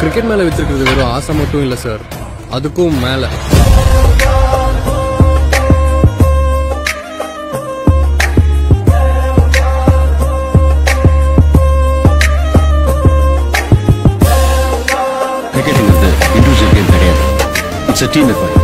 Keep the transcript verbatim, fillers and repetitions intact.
Cricket மேல வச்சிருக்கிறது வெறும் ஆசை மட்டும் இல்ல சார், அதுக்கும் மேல. Cricketing is the individual game career. It's a team effort.